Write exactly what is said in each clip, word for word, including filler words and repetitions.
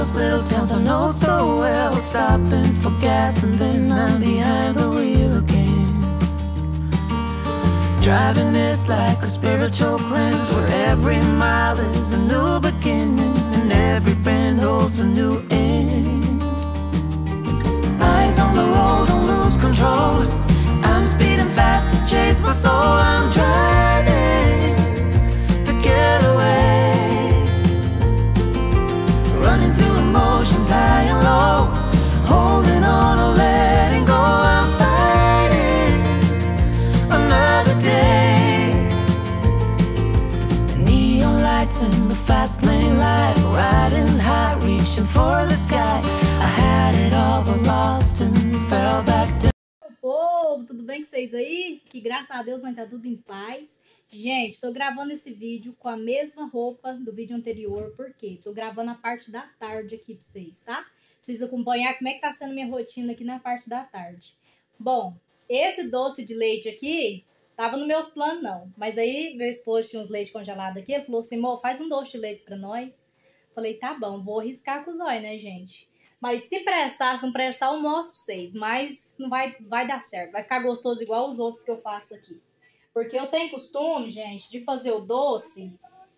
those little towns I know so well, stopping for gas and then I'm behind the wheel again. Driving is like a spiritual cleanse, where every mile is a new beginning and every bend holds a new end. Eyes on the road, don't lose control. I'm speeding fast to chase my soul. I'm driving to get away, running through emotions high and low, holding on or letting go. I'm fighting another day. The neon lights in the fast lane life, riding high, reaching for the sky. I had it all but lost and fell back down. Povo, tudo bem com vocês aí? Que graças a Deus vai estar tudo em paz. Gente, tô gravando esse vídeo com a mesma roupa do vídeo anterior, porque tô gravando a parte da tarde aqui pra vocês, tá? Pra vocês acompanhar como é que tá sendo minha rotina aqui na parte da tarde. Bom, esse doce de leite aqui tava nos meus planos não, mas aí meu esposo tinha uns leite congelados aqui, ele falou assim, amor, faz um doce de leite pra nós. Falei, tá bom, vou arriscar com os olhos, né, gente? Mas se prestar, se não prestar, eu mostro pra vocês. Mas não vai, vai dar certo. Vai ficar gostoso igual os outros que eu faço aqui. Porque eu tenho costume, gente, de fazer o doce.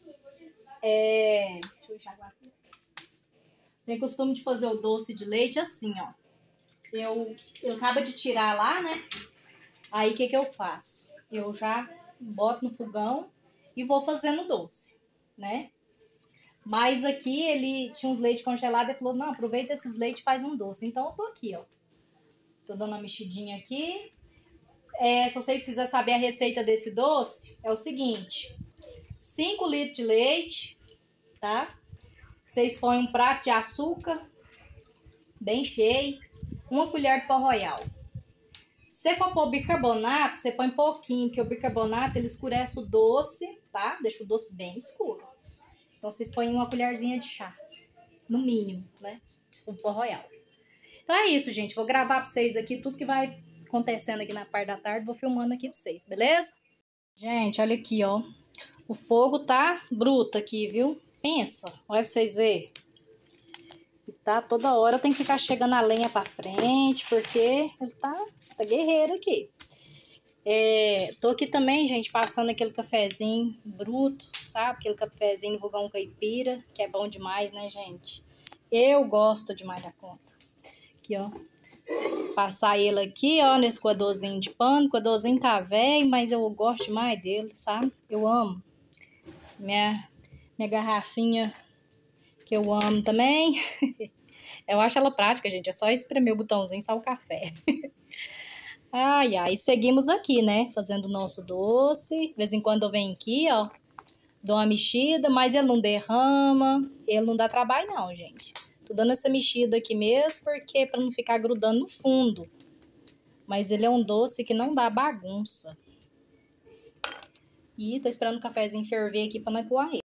É... Deixa eu enxaguar aqui. Tenho costume de fazer o doce de leite assim, ó. Eu, eu acabo de tirar lá, né? Aí o que que eu faço? Eu já boto no fogão e vou fazendo o doce, né? Mas aqui ele tinha uns leite congelados e falou, não, aproveita esses leites e faz um doce. Então eu tô aqui, ó. Tô dando uma mexidinha aqui. É, se vocês quiserem saber a receita desse doce, é o seguinte. cinco litros de leite, tá? Vocês põem um prato de açúcar, bem cheio. Uma colher de pó royal. Se você for pôr bicarbonato, você põe pouquinho, porque o bicarbonato ele escurece o doce, tá? Deixa o doce bem escuro. Então, vocês põem uma colherzinha de chá, no mínimo, né? De pó royal. Então, é isso, gente. Vou gravar pra vocês aqui tudo que vai acontecendo aqui na parte da tarde. Vou filmando aqui pra vocês, beleza? Gente, olha aqui, ó. O fogo tá bruto aqui, viu? Pensa. Olha pra vocês verem. E tá toda hora tem que ficar chegando a lenha pra frente, porque ele tá, tá guerreiro aqui. É, tô aqui também, gente, passando aquele cafezinho bruto, sabe? Aquele cafezinho no fogão caipira, que é bom demais, né, gente? Eu gosto demais da conta. Aqui, ó. Passar ele aqui, ó, nesse coadorzinho de pano. O coadorzinho tá velho, mas eu gosto demais dele, sabe? Eu amo. Minha, minha garrafinha, que eu amo também. Eu acho ela prática, gente. É só espremer o botãozinho e sai o café. Ai, ai, seguimos aqui, né, fazendo o nosso doce. De vez em quando eu venho aqui, ó, dou uma mexida, mas ele não derrama, ele não dá trabalho não, gente. Tô dando essa mexida aqui mesmo, porque para não ficar grudando no fundo. Mas ele é um doce que não dá bagunça. E tô esperando o cafezinho ferver aqui para não coar ele.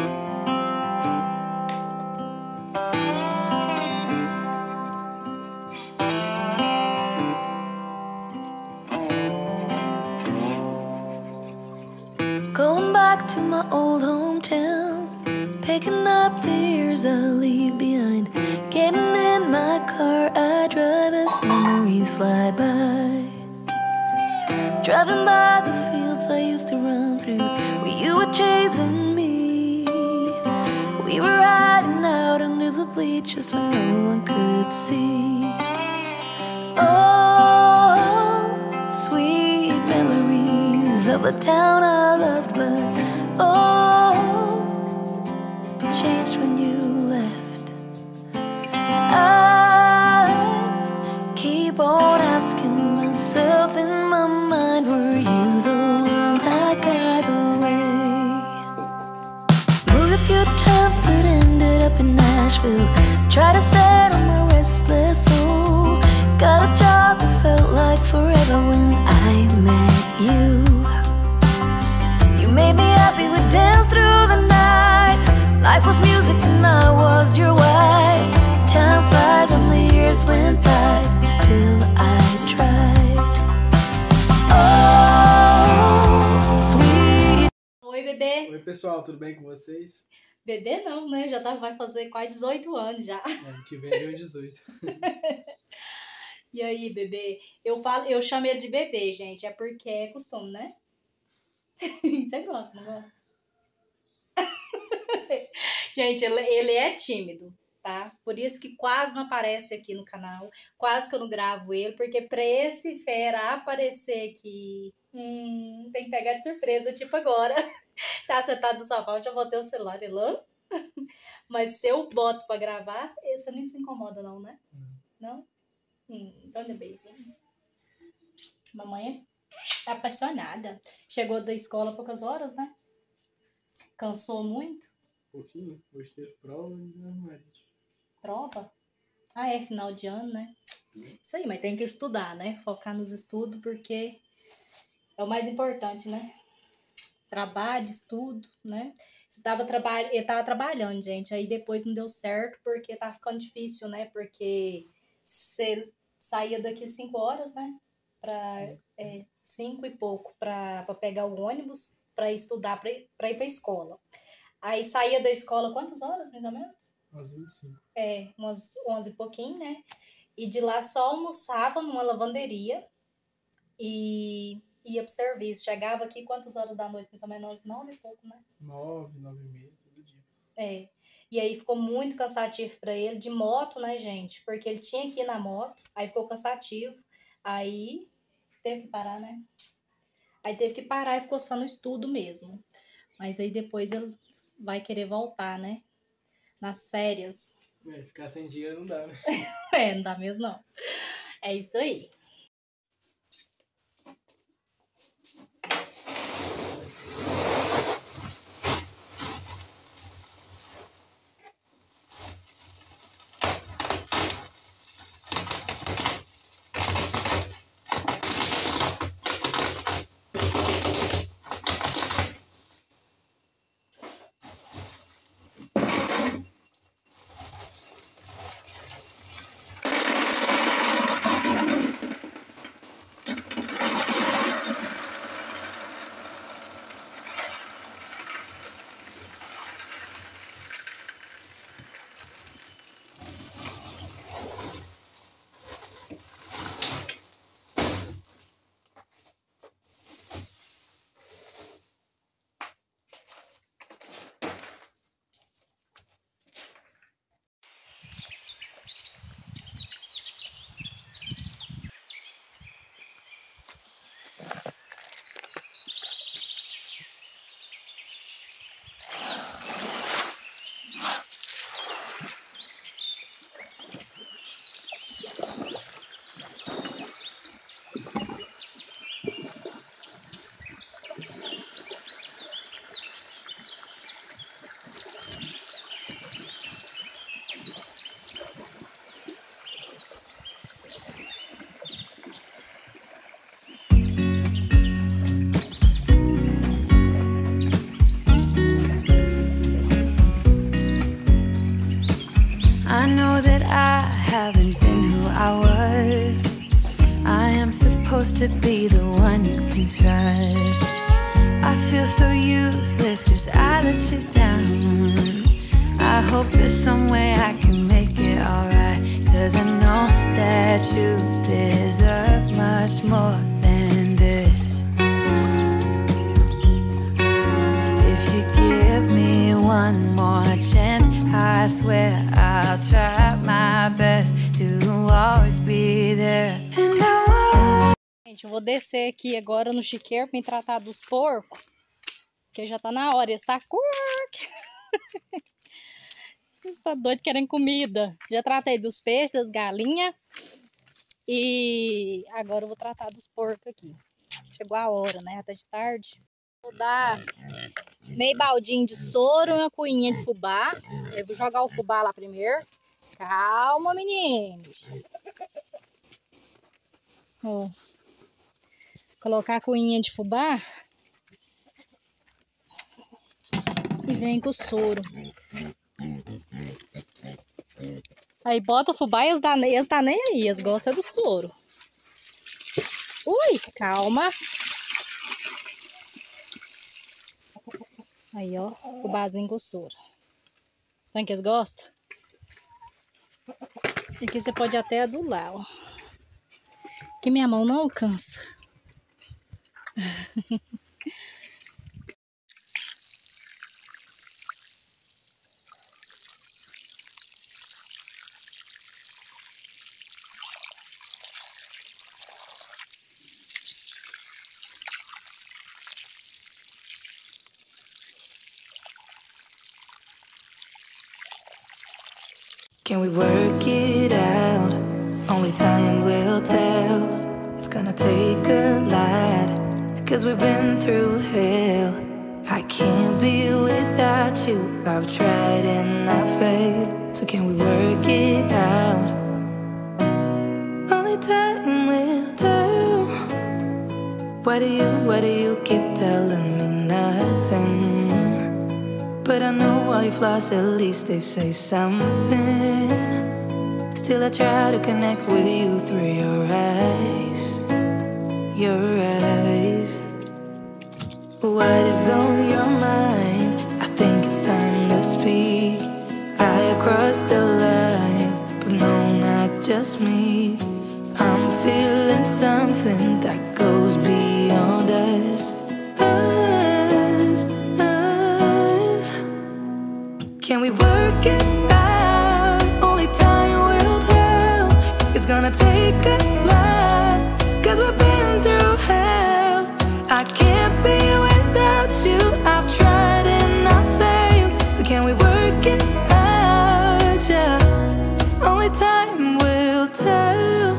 Going back to my old hometown, picking up the years I leave behind. Getting in my car, I drive as memories fly by. Driving by the fields I used to run through, where you were chasing me. We were riding out under the bleachers when no one could see. Oh, sweet memories of a town I loved, but oh, changed when you left. I keep on asking myself in my mind, were you the one that got away? Moved a few times but ended up in Nashville. Tried to settle my restless soul. Got a job that felt like forever when I met you. Made me happy, we danced through the night. Life was music and I was your wife. Time flies and the years went by, still I tried. Oh, sweet. Oi, bebê. Oi, pessoal, tudo bem com vocês? Bebê não, né? Já tá, vai fazer quase dezoito anos já. Ano que vem vem dezoito. E aí, bebê? Eu falo, eu chamo ele de bebê, gente. É porque é costume, né? Você gosta, não gosta? Gente, ele, ele é tímido, tá? Por isso que quase não aparece aqui no canal. Quase que eu não gravo ele, porque pra esse fera aparecer aqui, hum, tem que pegar de surpresa, tipo agora. Tá sentado no sofá, já botei o celular ele lá. Mas se eu boto pra gravar, você nem se incomoda não, né? Não? Hum, então é beijinho. Mamãe é apaixonada. Chegou da escola há poucas horas, né? Cansou muito. Um pouquinho. Hoje teve prova e não mais. Prova? Ah, é final de ano, né? Isso aí, mas tem que estudar, né? Focar nos estudos, porque é o mais importante, né? Trabalho, estudo, né? Você tava traba... Ele tava trabalhando, gente. Aí depois não deu certo, porque tá ficando difícil, né? Porque você saía daqui cinco horas, né? Pra, é, cinco e pouco para pegar o ônibus para estudar, para ir para ir para escola. Aí saía da escola quantas horas, mais ou menos? Umas vinte e cinco. É, umas onze e pouquinho, né? E de lá só almoçava numa lavanderia e ia pro serviço. Chegava aqui quantas horas da noite? Mais ou menos nove e pouco, né? Nove, nove e meia, todo dia. É. E aí ficou muito cansativo para ele, de moto, né, gente? Porque ele tinha que ir na moto, aí ficou cansativo. Aí teve que parar, né? Aí teve que parar e ficou só no estudo mesmo. Mas aí depois ele vai querer voltar, né? Nas férias. É, ficar sem dinheiro não dá, né? É, não dá mesmo não. É isso aí. I know that I haven't been who I was. I am supposed to be the one you can trust. I feel so useless cause I let you down. I hope there's some way I can make it alright, cause I know that you deserve much more than this. If you give me one more chance, I swear I'll try my best to always be there. And I want... Gente, eu vou descer aqui agora no chiqueiro pra me tratar dos porcos, porque já tá na hora, está curto. Você tá doido querendo comida. Já tratei dos peixes, das galinhas. E agora eu vou tratar dos porcos aqui. Chegou a hora, né? Até de tarde. Vou dar meio baldinho de soro e uma coinha de fubá. Eu vou jogar o fubá lá primeiro. Calma, meninos. Ó. Colocar a coinha de fubá. E vem com o soro. Aí bota o fubá e eles tá, eles tá nem aí, eles gostam do soro. Ui, calma. Aí, ó, fubazinho com soro. Sabe que eles gostam? E aqui você pode até adular, ó. Que minha mão não alcança. Can we work it out? Only time will tell. It's gonna take a lot, cause we've been through hell. I can't be without you. I've tried and I failed. So can we work it out? Only time will tell. Why do you, why do you keep telling me nothing? But I know all your flaws, at least they say something. Still I try to connect with you through your eyes. Your eyes. What is on your mind? I think it's time to speak. I have crossed the line, but no, not just me. I'm feeling something that goes beyond us. Us, us. Can we work it out? Only time will tell. It's gonna take a lot, cause we've been through hell. I can't be without you. I've tried and I failed. So can we work it out? Yeah. Only time will tell.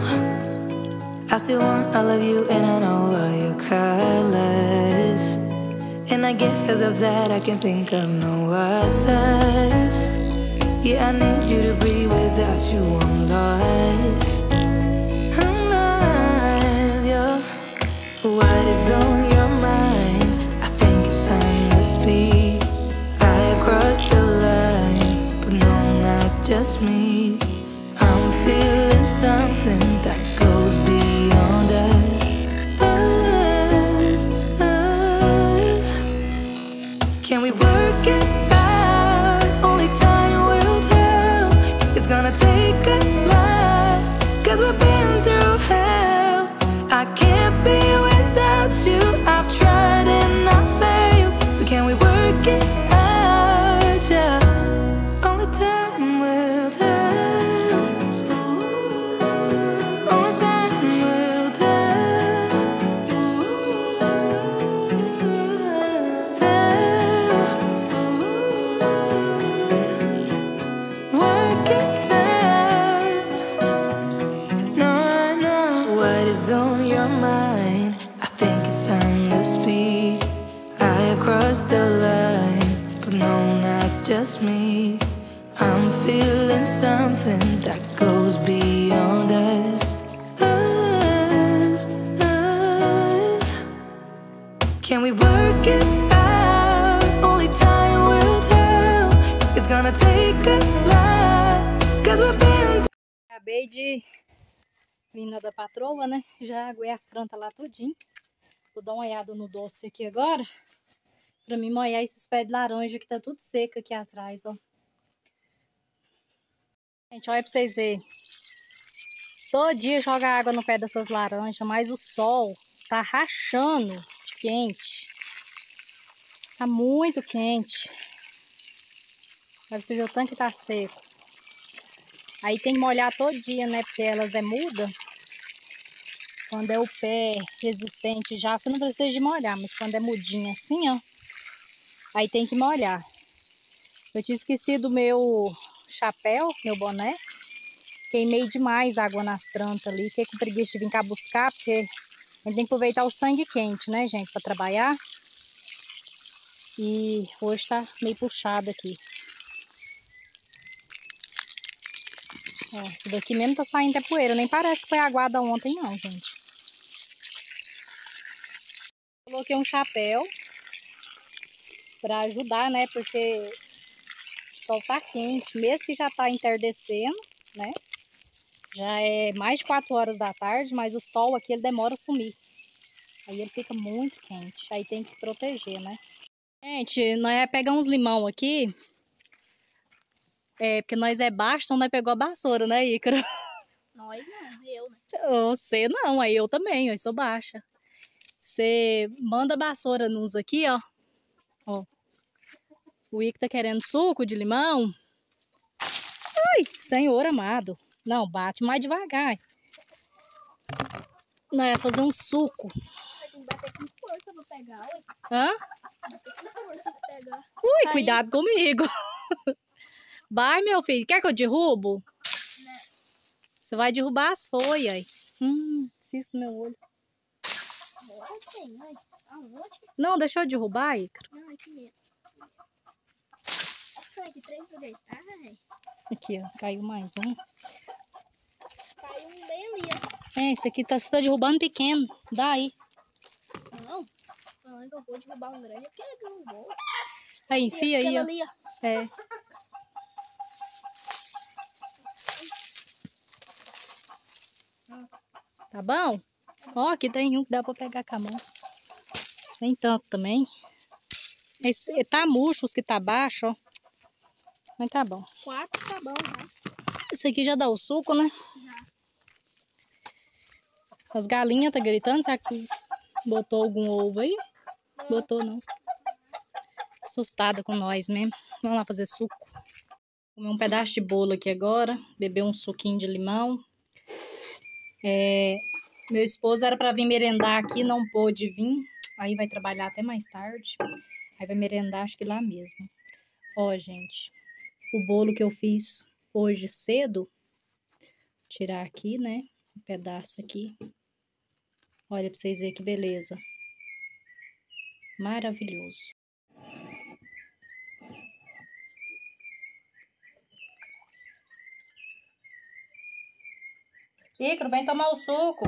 I still want all of you and I know all your colors. And I guess cause of that I can think of no others. Yeah, I need you to breathe, without you I'm lost. I'm lost, yeah. What is on your mind? I think it's time to speak. I have crossed the line, but no, not just me. I'm feeling something that goes beyond us. Us, us. Can we work it out? Only time will tell. It's gonna take a lot, cause we've been through hell. I can't be without you. I've tried and I failed. So can we work it out? Yeah. Only time will tell. Only time will tell. Tell. Work it out. No, no. What is on your mind? I think it's time to speak. I have crossed the line, but no, not just me. I'm feeling something that goes beyond us. Us, us. Can we work it out? Only time will tell. It's gonna take a lot, cause we've been. Acabei de vir na da patroa, né? Já aguei as plantas lá tudinho. Vou dar uma olhada no doce aqui agora, pra mim molhar esses pés de laranja que tá tudo seco aqui atrás, ó. Gente, olha pra vocês verem. Todo dia joga água no pé dessas laranjas, mas o sol tá rachando de quente. Tá muito quente. Pra você ver o tanto que tá seco. Aí tem que molhar todo dia, né? Porque elas é muda. Quando é o pé resistente já, você não precisa de molhar. Mas quando é mudinha assim, ó. Aí tem que molhar. Eu tinha esquecido o meu chapéu, meu boné. Queimei demais água nas plantas ali. Fiquei com preguiça de vir cá buscar, porque a gente tem que aproveitar o sangue quente, né, gente, pra trabalhar. E hoje tá meio puxado aqui. Ó, isso daqui mesmo tá saindo até poeira. Nem parece que foi aguada ontem, não, gente. Coloquei um chapéu pra ajudar, né, porque o sol tá quente. Mesmo que já tá entardecendo, né. Já é mais de quatro horas da tarde, mas o sol aqui ele demora a sumir. Aí ele fica muito quente. Aí tem que proteger, né. Gente, nós vamos pegar uns limão aqui É, porque nós é baixo, então nós pegou a vassoura, né, Ícaro? Nós não, eu, né? Você não, aí eu também, eu sou baixa. Você manda a vassoura nos aqui, ó. Ó. O Ícaro tá querendo suco de limão. Ai, Senhor amado. Não, bate mais devagar. Não, é fazer um suco. Tem que bater com força pra pegar, ué. Hã? Bater com força pra pegar. Ui, Aí- cuidado comigo. Vai, meu filho. Quer que eu derrubo? Não. Você vai derrubar as folhas. Hum, cisco no meu olho. Agora tem, ué. Aonde? Não, deixa eu derrubar, Ícaro. Não, aqui mesmo. Nossa, que trem pra deitar, ai. Aqui, ó. Caiu mais um. Caiu um bem ali, ó. É, esse aqui tá, você tá derrubando pequeno. Dá aí. Não, falando que eu vou derrubar um grande, é porque eu não vou. Aí, enfia aí, ó. Ali, ó. É. Tá bom? Ó, aqui tem um que dá pra pegar com a mão. Nem tanto também. Esse, tá murcho, os que tá baixo, ó. Mas tá bom. Quatro tá bom, né? Esse aqui já dá o suco, né? Já. As galinhas tá gritando. Será que botou algum ovo aí? Botou, não. Assustada com nós mesmo. Vamos lá fazer suco. Comer um pedaço de bolo aqui agora. Beber um suquinho de limão. É, meu esposo era pra vir merendar aqui, não pôde vir. Aí vai trabalhar até mais tarde. Aí vai merendar, acho que lá mesmo. Ó, gente. O bolo que eu fiz hoje cedo. Vou tirar aqui, né? Um pedaço aqui. Olha pra vocês verem que beleza. Maravilhoso. Ícaro, vem tomar o suco.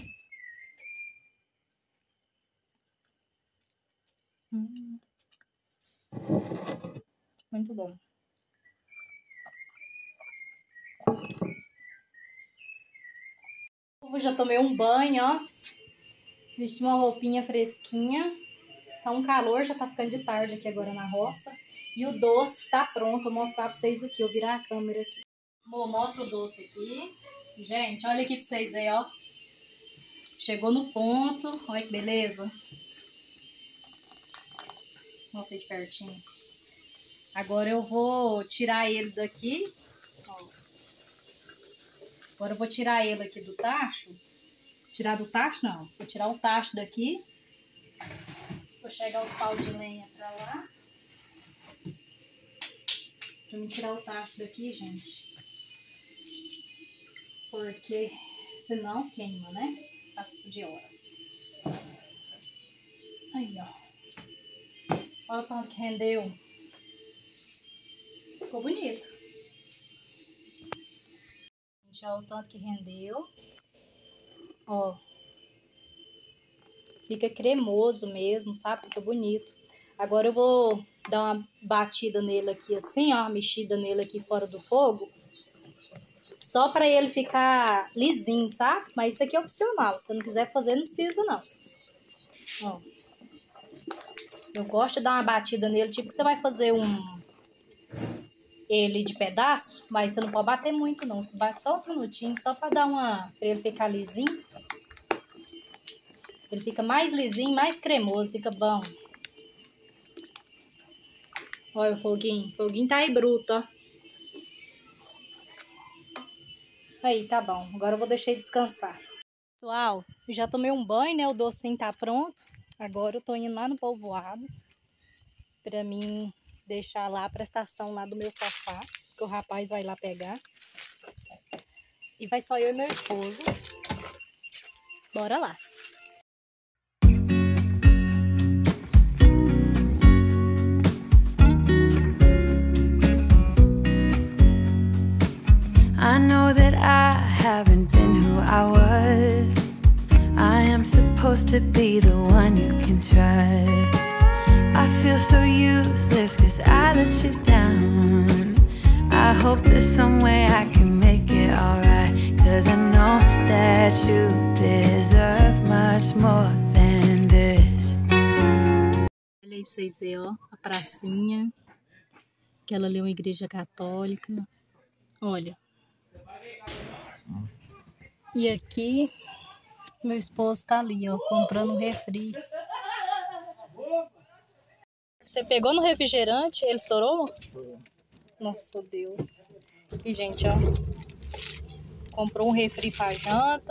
Hum. Muito bom. Eu já tomei um banho, ó. Vesti uma roupinha fresquinha. Tá um calor, já tá ficando de tarde aqui agora na roça. E o doce tá pronto. Vou mostrar pra vocês aqui. Eu virar a câmera aqui. Vou mostrar o doce aqui. Gente, olha aqui pra vocês aí, ó. Chegou no ponto. Olha que beleza. Mostrei de pertinho. Agora eu vou tirar ele daqui. Ó. Agora eu vou tirar ele aqui do tacho. Tirar do tacho, não. Vou tirar o tacho daqui. Vou chegar os pau de lenha pra lá. Pra me tirar o tacho daqui, gente. Porque senão queima, né? Passa de hora. Aí, ó. Olha o tanto que rendeu. Ficou bonito. Gente, olha o tanto que rendeu. Ó. Fica cremoso mesmo, sabe? Fica bonito. Agora eu vou dar uma batida nele aqui assim, ó. Uma mexida nele aqui fora do fogo. Só pra ele ficar lisinho, sabe? Mas isso aqui é opcional. Se você não quiser fazer, não precisa, não. Ó. Eu gosto de dar uma batida nele, tipo que você vai fazer um... ele de pedaço, mas você não pode bater muito, não. Você bate só uns minutinhos, só pra dar uma... pra ele ficar lisinho. Ele fica mais lisinho, mais cremoso, fica bom. Olha o foguinho. O foguinho tá aí bruto, ó. Aí, tá bom. Agora eu vou deixar ele descansar. Pessoal, eu já tomei um banho, né? O docinho tá pronto. Agora eu tô indo lá no povoado. Pra mim deixar lá a prestação lá do meu sofá. Que o rapaz vai lá pegar. E vai só eu e meu esposo. Bora lá. I know that I haven't been who I was. I am supposed to be the one you can trust. I feel so useless cause I let you down. I hope there's some way I can make it alright. Cause I know that you deserve much more than this. Olha aí pra vocês verem, ó. A pracinha. Aquela ali é uma igreja católica. Olha. E aqui, meu esposo tá ali, ó, comprando um refri. Você pegou no refrigerante? Ele estourou? Estourou. Nossa, Deus. E, gente, ó. Comprou um refri pra janta.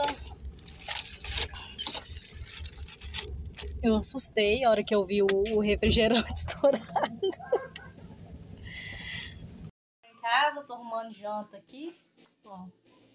Eu assustei a hora que eu vi o, o refrigerante estourado. Em casa, tô arrumando janta aqui. Ó.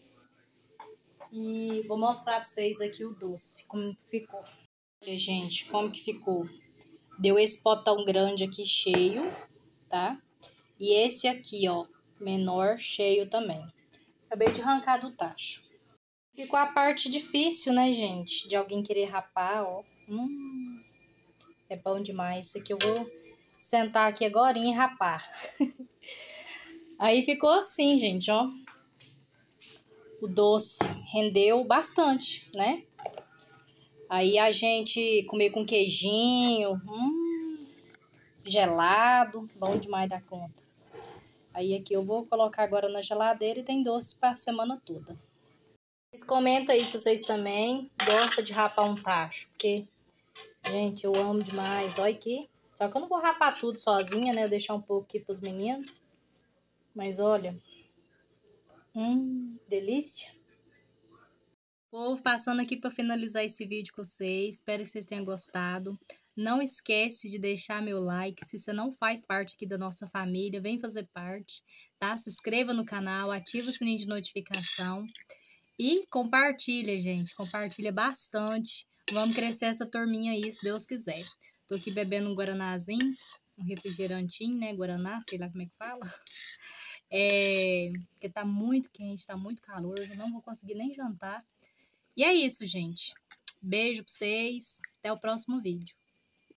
E vou mostrar pra vocês aqui o doce, como ficou. Olha, gente, como que ficou. Deu esse potão grande aqui cheio, tá? E esse aqui, ó, menor, cheio também. Acabei de arrancar do tacho. Ficou a parte difícil, né, gente? De alguém querer rapar, ó. Hum, é bom demais. Isso aqui eu vou sentar aqui agora e rapar. Aí ficou assim, gente, ó. O doce rendeu bastante, né? Aí a gente comer com queijinho, hum, gelado, bom demais da conta. Aí aqui eu vou colocar agora na geladeira e tem doce para a semana toda. Vocês comentam aí se vocês também gostam de rapar um tacho, porque, gente, eu amo demais. Olha aqui. Só que eu não vou rapar tudo sozinha, né? Eu vou deixar um pouco aqui pros meninos. Mas olha. Hum, delícia. Povo, passando aqui para finalizar esse vídeo com vocês. Espero que vocês tenham gostado. Não esquece de deixar meu like. Se você não faz parte aqui da nossa família, vem fazer parte, tá? Se inscreva no canal, ativa o sininho de notificação. E compartilha, gente. Compartilha bastante. Vamos crescer essa turminha aí, se Deus quiser. Tô aqui bebendo um guaranazinho, um refrigerantinho, né? Guaraná, sei lá como é que fala. É, porque tá muito quente, tá muito calor. Eu não vou conseguir nem jantar. E é isso, gente. Beijo pra vocês. Até o próximo vídeo.